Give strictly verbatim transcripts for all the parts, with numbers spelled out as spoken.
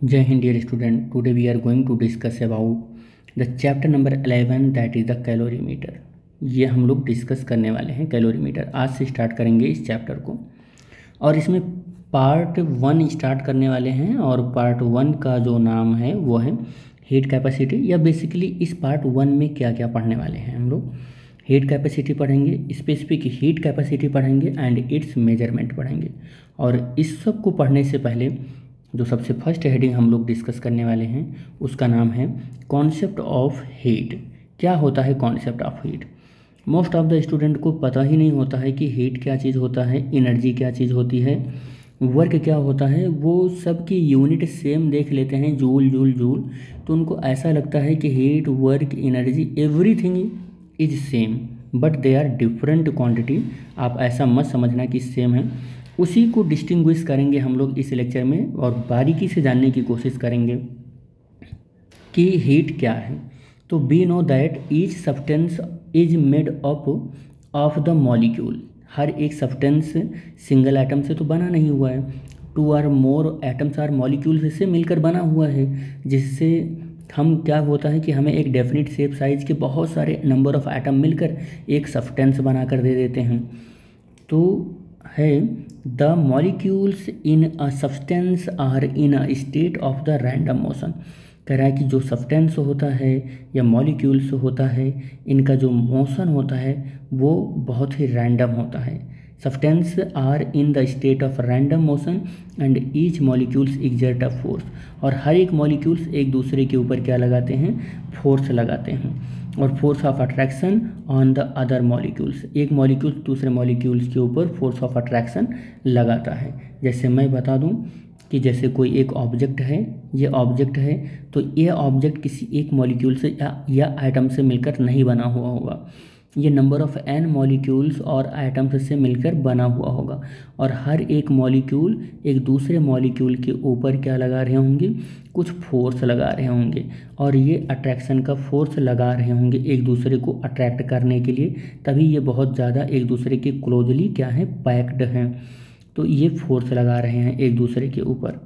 Jai Hind, dear student. Today we are going to discuss about the chapter number eleven, that is the calorimeter. ये हम लोग discuss करने वाले हैं calorimeter. आज से स्टार्ट करेंगे इस चैप्टर को और इसमें पार्ट वन स्टार्ट करने वाले हैं। और पार्ट वन का जो नाम है वो है हीट कैपेसिटी। या बेसिकली इस पार्ट वन में क्या क्या पढ़ने वाले हैं हम लोग, हीट कैपेसिटी पढ़ेंगे, स्पेसिफिक हीट कैपेसिटी पढ़ेंगे एंड इट्स मेजरमेंट पढ़ेंगे। और इस सब को पढ़ने से पहले जो सबसे फर्स्ट हेडिंग हम लोग डिस्कस करने वाले हैं उसका नाम है कॉन्सेप्ट ऑफ हीट। क्या होता है concept of heat? Most of the student को पता ही नहीं होता है कि हीट क्या चीज़ होता है, एनर्जी क्या चीज़ होती है, वर्क क्या होता है। वो सब की यूनिट सेम देख लेते हैं, जूल जूल जूल। तो उनको ऐसा लगता है कि heat, work, energy, everything is same but they are different quantity. आप ऐसा मत समझना कि सेम है। उसी को डिस्टिंग्विश करेंगे हम लोग इस लेक्चर में और बारीकी से जानने की कोशिश करेंगे कि हीट क्या है। तो we know that each substance is made up of the molecule. हर एक सब्सटेंस सिंगल एटम से तो बना नहीं हुआ है, two or more atoms or molecule से मिलकर बना हुआ है, जिससे हम क्या होता है कि हमें एक डेफिनिट शेप साइज के बहुत सारे नंबर ऑफ एटम मिलकर एक सब्सटेंस बना कर दे देते हैं। तो है the molecules in a substance are in a state of the random motion. कह रहा है कि जो सब्सटेंस होता है या मॉलिक्यूल्स होता है, इनका जो मोशन होता है वो बहुत ही रैंडम होता है। Substance are in the state of random motion and each molecules exert a force. और हर एक मॉलिक्यूल्स एक दूसरे के ऊपर क्या लगाते हैं, फोर्स लगाते हैं। और force of attraction on the other molecules, एक मॉलिक्यूल दूसरे मॉलिक्यूल्स के ऊपर फोर्स ऑफ अट्रैक्शन लगाता है। जैसे मैं बता दूं कि जैसे कोई एक ऑब्जेक्ट है, ये ऑब्जेक्ट है, तो ये ऑब्जेक्ट किसी एक मॉलिक्यूल से या, या एटम से मिलकर नहीं बना हुआ होगा। ये नंबर ऑफ़ एन मॉलिक्यूल्स और एटम्स से मिलकर बना हुआ होगा। और हर एक मॉलिक्यूल एक दूसरे मॉलिक्यूल के ऊपर क्या लगा रहे होंगे, कुछ फोर्स लगा रहे होंगे। और ये अट्रैक्शन का फोर्स लगा रहे होंगे एक दूसरे को अट्रैक्ट करने के लिए, तभी ये बहुत ज़्यादा एक दूसरे के क्लोजली क्या है, पैक्ड हैं। तो ये फोर्स लगा रहे हैं एक दूसरे के ऊपर,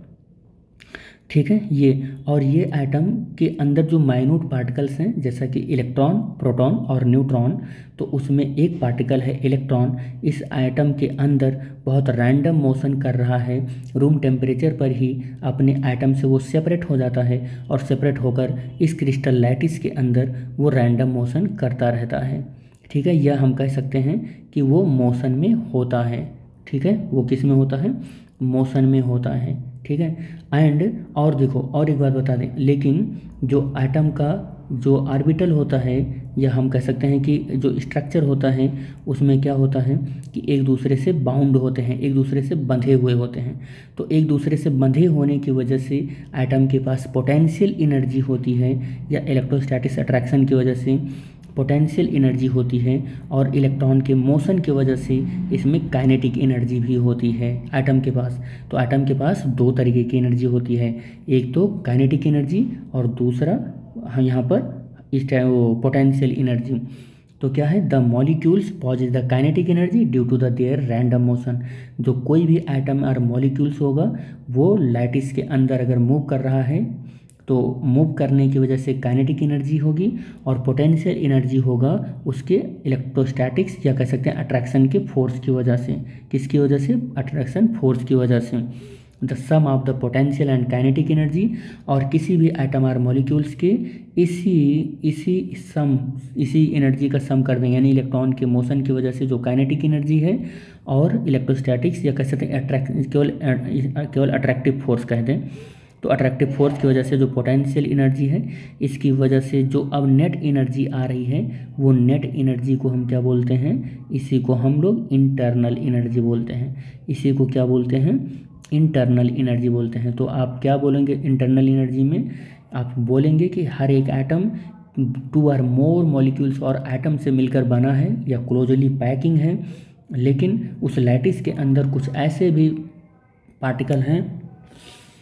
ठीक है ये। और ये एटम के अंदर जो माइन्यूट पार्टिकल्स हैं, जैसा कि इलेक्ट्रॉन, प्रोटॉन और न्यूट्रॉन, तो उसमें एक पार्टिकल है इलेक्ट्रॉन, इस एटम के अंदर बहुत रैंडम मोशन कर रहा है। रूम टेम्परेचर पर ही अपने एटम से वो सेपरेट हो जाता है और सेपरेट होकर इस क्रिस्टल लैटिस के अंदर वो रैंडम मोशन करता रहता है, ठीक है। यह हम कह सकते हैं कि वो मोशन में होता है, ठीक है। वो किस में होता है, मोशन में होता है, ठीक है। एंड और देखो और एक बात बता दें, लेकिन जो एटम का जो ऑर्बिटल होता है, या हम कह सकते हैं कि जो स्ट्रक्चर होता है, उसमें क्या होता है कि एक दूसरे से बाउंड होते हैं, एक दूसरे से बंधे हुए होते हैं। तो एक दूसरे से बंधे होने की वजह से एटम के पास पोटेंशियल एनर्जी होती है, या इलेक्ट्रोस्टैटिक अट्रैक्शन की वजह से पोटेंशियल एनर्जी होती है। और इलेक्ट्रॉन के मोशन की वजह से इसमें काइनेटिक एनर्जी भी होती है एटम के पास। तो एटम के पास दो तरीके की एनर्जी होती है, एक तो काइनेटिक एनर्जी और दूसरा यहाँ पर इस टाइम वो पोटेंशियल एनर्जी। तो क्या है, the molecules possess the kinetic energy due to the their random motion. जो कोई भी एटम और मॉलिक्यूल्स होगा वो लैटिस के अंदर अगर मूव कर रहा है तो मूव करने की वजह से काइनेटिक एनर्जी होगी, और पोटेंशियल एनर्जी होगा उसके इलेक्ट्रोस्टैटिक्स या कह सकते हैं अट्रैक्शन के फोर्स की वजह से। किसकी वजह से, अट्रैक्शन फोर्स की वजह से। The sum of the potential and kinetic energy. और किसी भी एटम और मॉलिक्यूल्स के इसी इसी सम इसी एनर्जी का सम कर दें, यानी इलेक्ट्रॉन के मोशन की वजह से जो काइनेटिक एनर्जी है और इलेक्ट्रोस्टैटिक्स या कह सकते हैं अट्रैक्ट केवल केवल अट्रैक्टिव फोर्स कह दें, तो अट्रैक्टिव फोर्स की वजह से जो पोटेंशियल एनर्जी है, इसकी वजह से जो अब नेट एनर्जी आ रही है, वो नेट एनर्जी को हम क्या बोलते हैं, इसी को हम लोग इंटरनल एनर्जी बोलते हैं। इसी को क्या बोलते हैं, इंटरनल एनर्जी बोलते हैं। तो आप क्या बोलेंगे इंटरनल एनर्जी में, आप बोलेंगे कि हर एक atom two or more molecules और एटम से मिलकर बना है या क्लोजली पैकिंग है, लेकिन उस लैटिस के अंदर कुछ ऐसे भी पार्टिकल हैं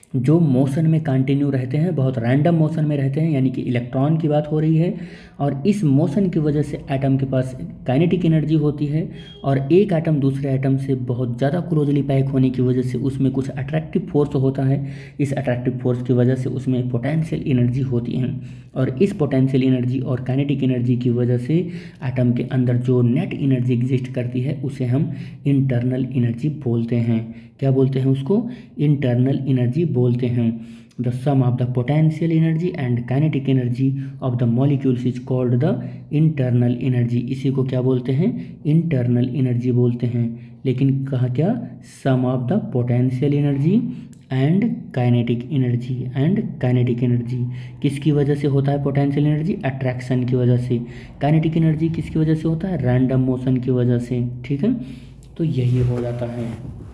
जो मोशन में कंटिन्यू रहते हैं, बहुत रैंडम मोशन में रहते हैं, यानी कि इलेक्ट्रॉन की बात हो रही है। और इस मोशन की वजह से एटम के पास काइनेटिक एनर्जी होती है, और एक एटम दूसरे एटम से बहुत ज़्यादा क्लोजली पैक होने की वजह से उसमें कुछ अट्रैक्टिव फोर्स होता है। इस अट्रैक्टिव फोर्स की वजह से उसमें पोटेंशियल एनर्जी होती है, और इस पोटेंशियल एनर्जी और काइनेटिक एनर्जी की वजह से एटम के अंदर जो नेट एनर्जी एग्जिस्ट करती है उसे हम इंटरनल एनर्जी बोलते हैं। क्या बोलते हैं उसको? इंटरनल एनर्जी बोलते हैं। The sum of the potential energy and kinetic energy of the molecules is called the internal energy. इसी को क्या बोलते हैं? इंटरनल एनर्जी बोलते हैं। लेकिन कहा क्या? Sum of the potential energy and kinetic energy. And kinetic energy किसकी वजह से होता है? पोटेंशियल एनर्जी अट्रैक्शन की वजह से। काइनेटिक एनर्जी किसकी वजह से होता है? रैंडम मोशन की वजह से। ठीक है, तो यही हो जाता है।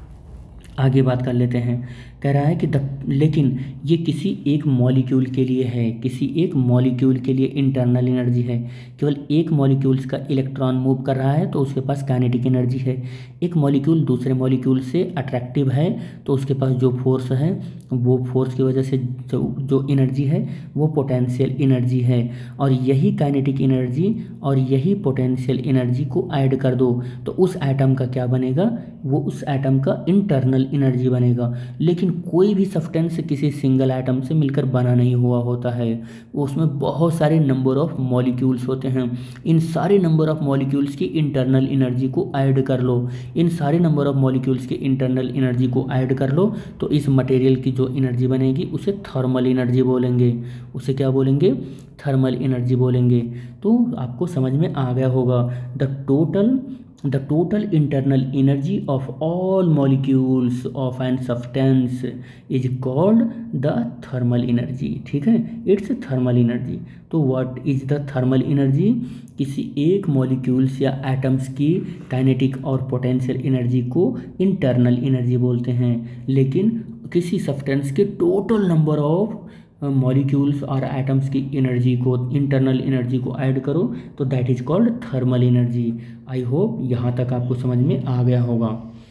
आगे बात कर लेते हैं। कह रहा है कि द लेकिन ये किसी एक मॉलिक्यूल के लिए है, किसी एक मॉलिक्यूल के लिए इंटरनल एनर्जी है। केवल एक मॉलिक्यूल्स का इलेक्ट्रॉन मूव कर रहा है तो उसके पास काइनेटिक एनर्जी है। एक मॉलिक्यूल दूसरे मॉलिक्यूल से अट्रैक्टिव है तो उसके पास जो फोर्स है वो फोर्स की वजह से जो जो एनर्जी है वो पोटेंशियल एनर्जी है। और यही काइनेटिक एनर्जी और यही पोटेंशियल एनर्जी को ऐड कर दो तो उस एटम का क्या बनेगा? वो उस एटम का इंटरनल एनर्जी बनेगा। लेकिन कोई भी सब्सटेंस किसी सिंगल एटम से मिलकर बना नहीं हुआ होता है, उसमें बहुत सारे नंबर ऑफ मॉलिक्यूल्स होते हैं। इन सारे नंबर ऑफ मॉलिक्यूल्स की इंटरनल एनर्जी को ऐड कर लो इन सारे नंबर ऑफ मॉलिक्यूल्स की इंटरनल एनर्जी को ऐड कर लो तो इस मटेरियल की जो एनर्जी बनेगी उसे थर्मल एनर्जी बोलेंगे। उसे क्या बोलेंगे? थर्मल एनर्जी बोलेंगे। तो आपको समझ में आ गया होगा। The total The total internal energy of all molecules of an substance is called the thermal energy। ठीक है, इट्स थर्मल एनर्जी। तो what is the thermal energy? किसी एक मॉलिक्यूल्स या एटम्स की काइनेटिक और पोटेंशियल एनर्जी को इंटरनल एनर्जी बोलते हैं। लेकिन किसी सब्सटेंस के टोटल नंबर ऑफ मॉलिक्यूल्स और एटम्स की एनर्जी को, इंटरनल एनर्जी को ऐड करो तो that is called thermal energy. I hope यहाँ तक आपको समझ में आ गया होगा।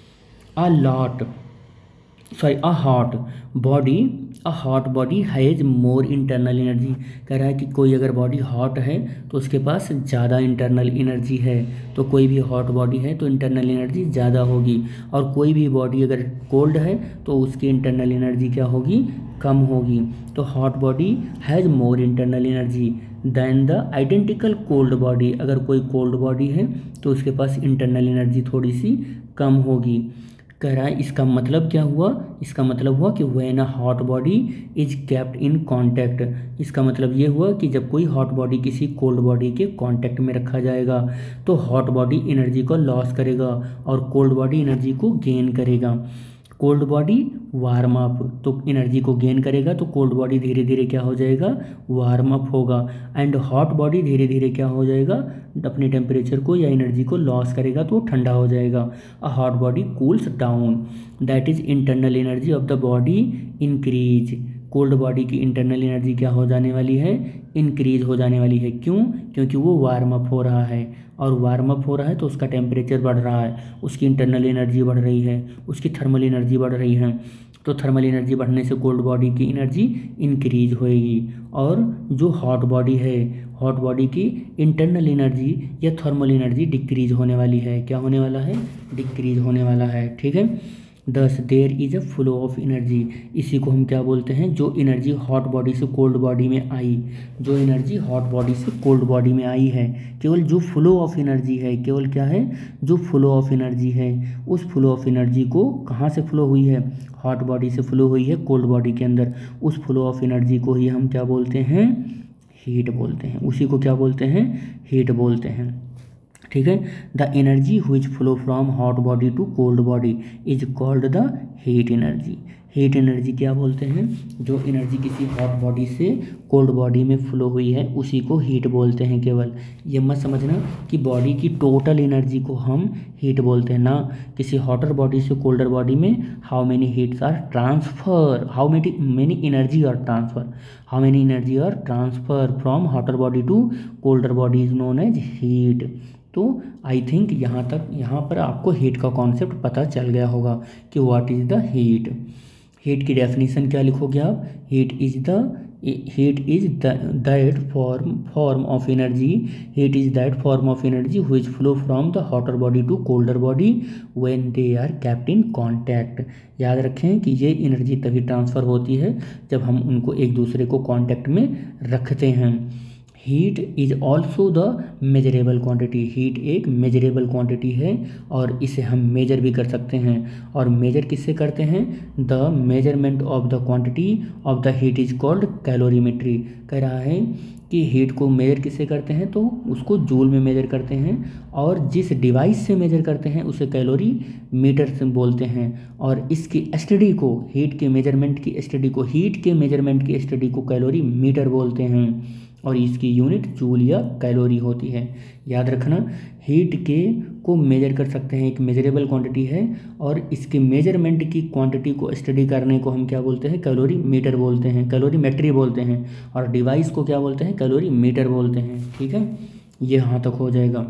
A lot sorry a hot body a hot body has more internal energy. कह रहा है कि कोई अगर बॉडी हॉट है तो उसके पास ज़्यादा इंटरनल एनर्जी है। तो कोई भी हॉट बॉडी है तो इंटरनल एनर्जी ज़्यादा होगी, और कोई भी बॉडी अगर कोल्ड है तो उसकी इंटरनल एनर्जी क्या होगी? कम होगी। तो hot body has more internal energy than the identical cold body. अगर कोई कोल्ड बॉडी है तो उसके पास इंटरनल एनर्जी थोड़ी सी कम होगी। कह रहा है इसका मतलब क्या हुआ? इसका मतलब हुआ कि when a hot body is kept in contact. इसका मतलब ये हुआ कि जब कोई हॉट बॉडी किसी कोल्ड बॉडी के कांटेक्ट में रखा जाएगा तो हॉट बॉडी एनर्जी को लॉस करेगा और कोल्ड बॉडी एनर्जी को गेन करेगा। कोल्ड बॉडी वार्म अप तो एनर्जी को गेन करेगा, तो कोल्ड बॉडी धीरे धीरे क्या हो जाएगा? वार्म अप होगा। एंड हॉट बॉडी धीरे धीरे क्या हो जाएगा? अपने टेम्परेचर को या एनर्जी को लॉस करेगा तो ठंडा हो जाएगा। A hot body cools down that is internal energy of the body increase. Cold body की इंटरनल एनर्जी क्या हो जाने वाली है? इंक्रीज हो जाने वाली है। क्यों? क्योंकि वो वार्म अप हो रहा है, और वार्म अप हो रहा है तो उसका टेम्परेचर बढ़ रहा है, उसकी इंटरनल एनर्जी बढ़ रही है, उसकी थर्मल एनर्जी बढ़ रही है। तो थर्मल एनर्जी बढ़ने से कोल्ड बॉडी की एनर्जी इंक्रीज होएगी, और जो हॉट बॉडी है हॉट बॉडी की इंटरनल एनर्जी या थर्मल एनर्जी डिक्रीज होने वाली है। क्या होने वाला है? डिक्रीज होने वाला है। ठीक है, thus there is a flow of energy. इसी को हम क्या बोलते हैं? जो एनर्जी हॉट बॉडी से कोल्ड बॉडी में आई, जो एनर्जी हॉट बॉडी से कोल्ड बॉडी में आई है, केवल जो फ्लो ऑफ एनर्जी है, केवल क्या है? जो फ्लो ऑफ एनर्जी है, उस फ्लो ऑफ एनर्जी को कहाँ से फ्लो हुई है? हॉट बॉडी से फ्लो हुई है कोल्ड बॉडी के अंदर। उस फ्लो ऑफ एनर्जी को ही हम क्या बोलते हैं? हीट बोलते हैं। उसी को क्या बोलते हैं? हीट बोलते हैं। ठीक है, the energy which flow from hot body to cold body is called the heat energy. Heat energy क्या बोलते हैं? जो एनर्जी किसी हॉट बॉडी से कोल्ड बॉडी में फ्लो हुई है उसी को हीट बोलते हैं। केवल ये मत समझना कि बॉडी की टोटल एनर्जी को हम हीट बोलते हैं ना। किसी हॉटर बॉडी से कोल्डर बॉडी में how many heats are transfer, how many many energy are transfer, how many energy are transfer from hotter body to colder body is known as heat. तो I think यहाँ तक यहाँ पर आपको heat का concept पता चल गया होगा कि what is the heat. Heat की डेफिनेशन क्या लिखोगे आप? Heat is the heat is that form form of energy heat is that form of energy which flow from the hotter body to colder body when they are kept in contact. याद रखें कि ये energy तभी transfer होती है जब हम उनको एक दूसरे को कांटेक्ट में रखते हैं। Heat is also the measurable quantity. Heat एक मेजरेबल क्वांटिटी है और इसे हम मेजर भी कर सकते हैं। और मेजर किससे करते हैं? The measurement of the quantity of the heat is called calorimetry. कह रहा है कि हीट को मेजर किससे करते हैं? तो उसको जूल में मेजर करते हैं, और जिस डिवाइस से मेजर करते हैं उसे कैलोरी मीटर से बोलते हैं। और इसकी स्टडी को, हीट के मेजरमेंट की स्टडी को, हीट के मेजरमेंट की स्टडी को कैलोरी मीटर बोलते हैं, और इसकी यूनिट जूल या कैलोरी होती है। याद रखना, हीट के को मेजर कर सकते हैं, एक मेजरेबल क्वांटिटी है, और इसके मेजरमेंट की क्वांटिटी को स्टडी करने को हम क्या बोलते हैं? कैलोरी मीटर बोलते हैं, कैलोरीमेट्री बोलते हैं। और डिवाइस को क्या बोलते हैं? कैलोरी मीटर बोलते हैं। ठीक है, ये यहाँ तक हो जाएगा।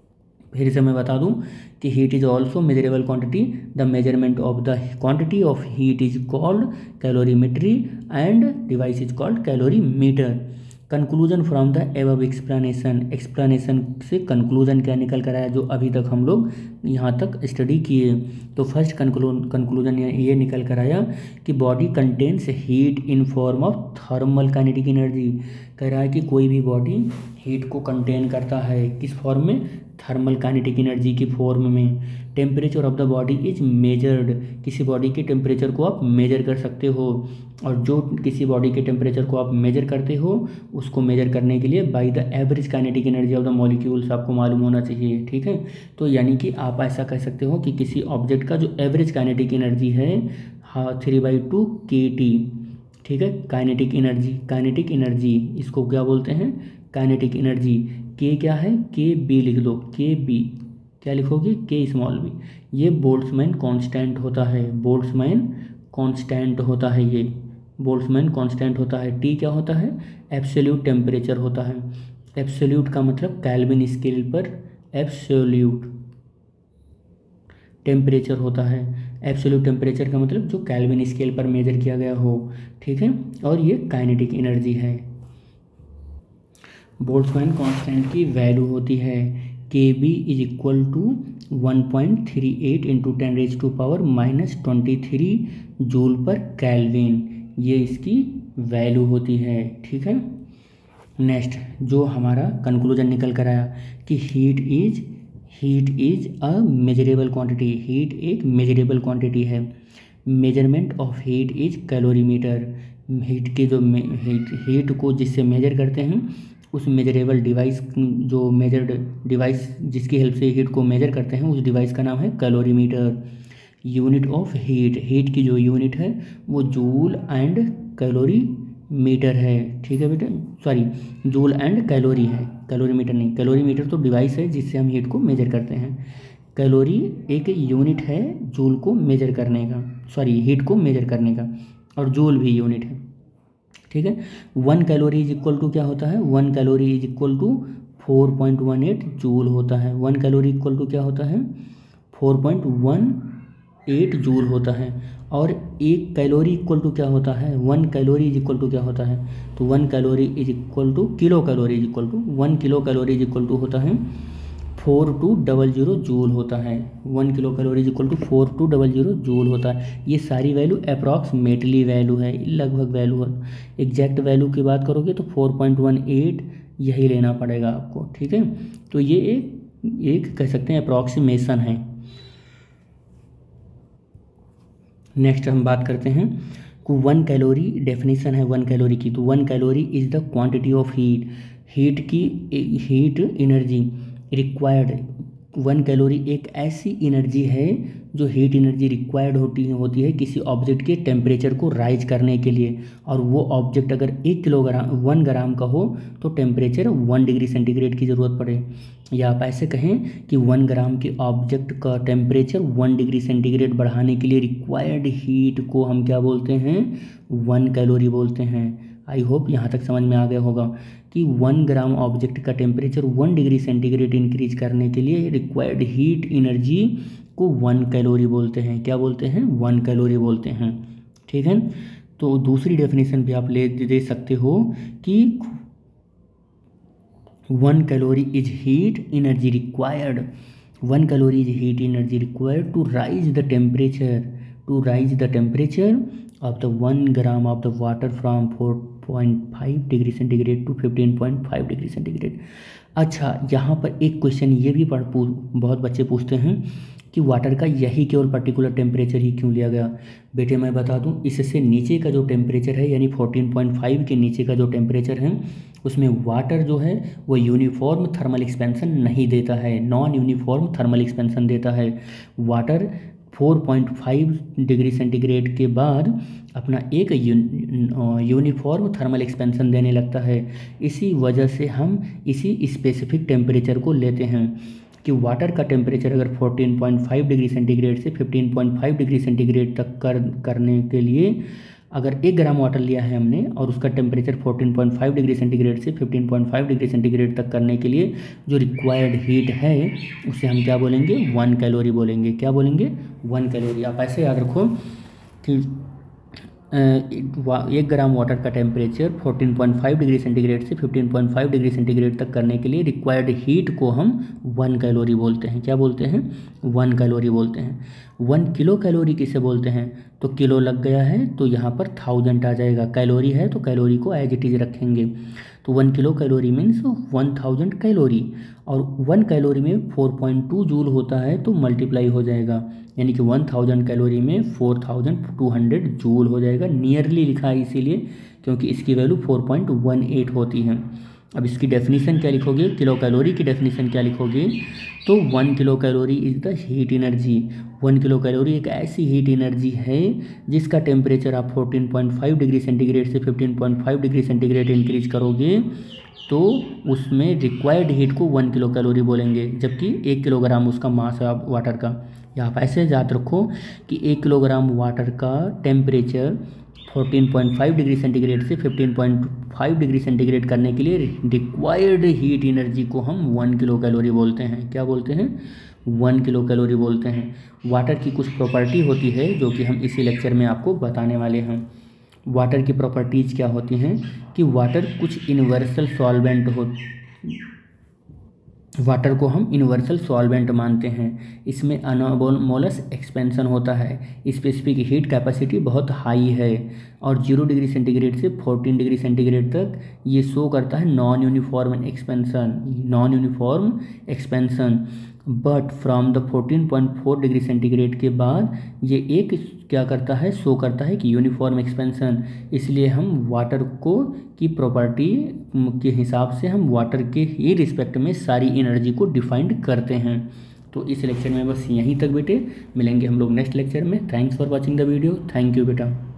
फिर से मैं बता दूं कि heat is also measurable quantity, the measurement of the quantity of heat is called calorimetry and device is called calorimeter. Conclusion from the above explanation. Explanation से कंक्लूजन क्या निकल कर आया जो अभी तक हम लोग यहाँ तक स्टडी किए? तो फर्स्ट कंक्लूजन ये निकल कर आया कि body contains heat in form of thermal kinetic energy. कह रहा है कि कोई भी बॉडी हीट को कंटेन करता है, किस फॉर्म में? थर्मल काइनेटिक एनर्जी की फॉर्म में। Temperature of the body is measured. किसी बॉडी के टेम्परेचर को आप मेजर कर सकते हो, और जो किसी बॉडी के टेम्परेचर को आप मेजर करते हो उसको मेजर करने के लिए by the average kinetic energy of the molecules आपको मालूम होना चाहिए। ठीक है, तो यानी कि आप ऐसा कह सकते हो कि किसी ऑब्जेक्ट का जो एवरेज काइनेटिक एनर्जी है, हाँ, three by two k T. ठीक है, काइनेटिक एनर्जी, काइनेटिक एनर्जी इसको क्या बोलते हैं? Kinetic energy. के क्या है? के बी लिख दो, के बी क्या लिखोगे? K small b. ये बोल्ट्जमैन कांस्टेंट होता है, बोल्ट्जमैन कांस्टेंट होता है, ये बोल्ट्जमैन कांस्टेंट होता है। टी क्या होता है? एब्सोल्यूट टेम्परेचर होता है। एब्सोल्यूट का मतलब केल्विन स्केल पर एब्सोल्यूट टेम्परेचर होता है। एब्सोल्यूट टेम्परेचर का मतलब जो केल्विन स्केल पर मेजर किया गया हो। ठीक है, और ये काइनेटिक एनर्जी है। बोल्ट्जमैन कांस्टेंट की वैल्यू होती है k b is equal to one point three eight into ten raise to power minus twenty three joule per kelvin, ये इसकी वैल्यू होती है। ठीक है, नेक्स्ट जो हमारा कंक्लूजन निकल कर आया कि heat is heat is a measurable quantity. Heat एक मेजरेबल क्वांटिटी है। Measurement of heat is calorimeter. Heat के जो हीट हीट को जिससे मेजर करते हैं उस मेजरेबल डिवाइस, जो मेजर्ड डिवाइस जिसकी हेल्प से हीट को मेजर करते हैं, उस डिवाइस का नाम है calorimeter. Unit of heat, heat की जो यूनिट है वो जूल एंड कैलोरी मीटर है। ठीक है बेटा, सॉरी, जूल एंड कैलोरी है, कैलोरीमीटर नहीं। कैलोरीमीटर तो डिवाइस है जिससे हम हीट को मेजर करते हैं। कैलोरी एक यूनिट है जूल को मेजर करने का, सॉरी हीट को मेजर करने का, और जूल भी यूनिट है। ठीक है, one calorie is equal to क्या होता है? One calorie is equal to four point one eight joule होता है। वन कैलोरी इक्वल टू क्या होता है? Four point one eight joule होता है। और एक कैलोरी इक्वल टू क्या होता है? One calorie is equal to क्या होता है? तो one calorie is equal to kilo calorie is equal to one kilo calorie is equal to होता है four two double zero joule होता है। One kilo calorie is equal to four two double zero joule होता है। ये सारी value approximately value है, लगभग वैल्यू है। एग्जैक्ट वैल्यू की बात करोगे तो फोर पॉइंट वन एट यही लेना पड़ेगा आपको। ठीक है, तो ये एक एक कह सकते हैं अप्रॉक्सीमेशन है। नेक्स्ट हम बात करते हैं कि वन कैलोरी डेफिनेशन है वन कैलोरी की। तो one calorie is the quantity of heat, heat की heat energy required. One calorie एक ऐसी एनर्जी है जो हीट एनर्जी रिक्वायर्ड होती है होती है किसी ऑब्जेक्ट के टेम्परेचर को राइज करने के लिए। और वो ऑब्जेक्ट अगर एक किलोग्राम वन ग्राम का हो तो टेम्परेचर वन डिग्री सेंटीग्रेड की ज़रूरत पड़े। या आप ऐसे कहें कि वन ग्राम के ऑब्जेक्ट का टेम्परेचर वन डिग्री सेंटीग्रेड बढ़ाने के लिए रिक्वायर्ड हीट को हम क्या बोलते हैं? वन कैलोरी बोलते हैं। आई होप यहाँ तक समझ में आ गया होगा कि वन ग्राम ऑब्जेक्ट का temperature one degree centigrade increase करने के लिए रिक्वायर्ड हीट एनर्जी को वन कैलोरी बोलते हैं। क्या बोलते हैं? वन कैलोरी बोलते हैं। ठीक है। तो दूसरी डेफिनेशन भी आप ले दे सकते हो कि one calorie is heat energy required, one calorie is heat energy required to raise the temperature, to raise the temperature of the one gram of the water from four point five degree centigrade to fifteen point five degree centigrade. अच्छा, यहाँ पर एक question ये भी पढ़ बहुत बच्चे पूछते हैं कि वाटर का यही केवल पर्टिकुलर टेम्परेचर ही क्यों लिया गया। बेटे मैं बता दूं, इससे नीचे का जो टेम्परेचर है यानी फोर्टीन पॉइंट फाइव के नीचे का जो टेम्परेचर है उसमें वाटर जो है वो यूनिफॉर्म थर्मल एक्सपेंशन नहीं देता है, नॉन यूनिफॉर्म थर्मल एक्सपेंशन देता है। Water four point five degree centigrade के बाद अपना एक यूनिफॉर्म थर्मल एक्सपेंशन देने लगता है। इसी वजह से हम इसी स्पेसिफिक टेम्परेचर को लेते हैं कि वाटर का टेम्परेचर अगर fourteen point five degree centigrade से fifteen point five degree centigrade तक कर करने के लिए अगर एक ग्राम वाटर लिया है हमने और उसका temperature fourteen point five degree centigrade से fifteen point five degree centigrade तक करने के लिए जो रिक्वायर्ड हीट है उसे हम क्या बोलेंगे, वन कैलोरी बोलेंगे। क्या बोलेंगे, वन कैलोरी। आप ऐसे याद रखो कि एक ग्राम वाटर का temperature fourteen point five degree centigrade से fifteen point five degree centigrade तक करने के लिए रिक्वायर्ड हीट को हम वन कैलोरी बोलते हैं। क्या बोलते हैं, वन कैलोरी बोलते हैं। वन किलो कैलोरी किसे बोलते हैं, तो किलो लग गया है तो यहाँ पर थाउजेंड आ जाएगा, कैलोरी है तो कैलोरी को एज इट इज रखेंगे। तो one kilo calorie means one thousand calorie, और वन कैलोरी में फोर पॉइंट टू जूल होता है तो मल्टीप्लाई हो जाएगा, यानी कि वन थाउजेंड कैलोरी में four thousand two hundred joule हो जाएगा। नियरली लिखा है इसीलिए क्योंकि इसकी value four point one eight होती है। अब इसकी डेफिनेशन क्या लिखोगे, किलो कैलोरी की डेफिनेशन क्या लिखोगे, तो one kilo calorie is the heat energy. One kilo calorie एक ऐसी हीट एनर्जी है जिसका टेम्परेचर आप fourteen point five degree centigrade से fifteen point five degree centigrade increase करोगे तो उसमें रिक्वायर्ड हीट को वन किलो कैलोरी बोलेंगे, जबकि एक किलोग्राम उसका मास है वाटर का। या आप ऐसे याद रखो कि एक किलोग्राम वाटर का temperature fourteen point five degree centigrade से fifteen point five degree centigrade करने के लिए रिक्वायर्ड हीट एनर्जी को हम वन किलो कैलोरी बोलते हैं। क्या बोलते हैं, वन किलो कैलोरी बोलते हैं। वाटर की कुछ प्रॉपर्टी होती है जो कि हम इसी लेक्चर में आपको बताने वाले हैं। वाटर की प्रॉपर्टीज़ क्या होती हैं कि वाटर कुछ यूनिवर्सल सॉल्वेंट हो, वाटर को हम यूनिवर्सल सॉल्वेंट मानते हैं। इसमें अनोमोलस एक्सपेंशन होता है, स्पेसिफिक हीट कैपेसिटी बहुत हाई है और जीरो डिग्री सेंटीग्रेड से फोर्टीन डिग्री सेंटीग्रेड तक ये शो करता है non uniform expansion, non uniform expansion. But from the fourteen point four degree centigrade के बाद ये एक क्या करता है, शो करता है कि यूनिफॉर्म एक्सपेंशन। इसलिए हम वाटर को की प्रॉपर्टी के हिसाब से हम वाटर के ही रिस्पेक्ट में सारी एनर्जी को डिफाइंड करते हैं। तो इस लेक्चर में बस यहीं तक बेटे, मिलेंगे हम लोग नेक्स्ट लेक्चर में। Thanks for watching the video, thank you बेटा।